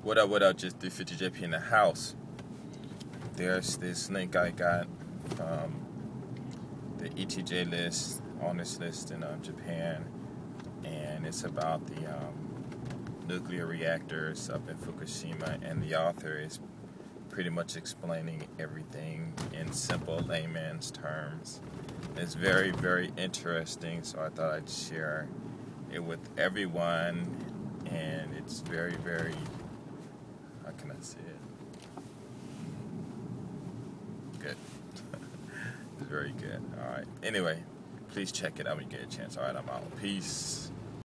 What up, just 350JP in the house. There's this link I got from the ETJ list, honors list in Japan, and it's about the nuclear reactors up in Fukushima, and the author is pretty much explaining everything in simple layman's terms. It's very, very interesting, so I thought I'd share it with everyone, and it's very, very, how can I say it? Good. It's very good. Alright. Anyway, please check it out when you get a chance. Alright, I'm out. Peace.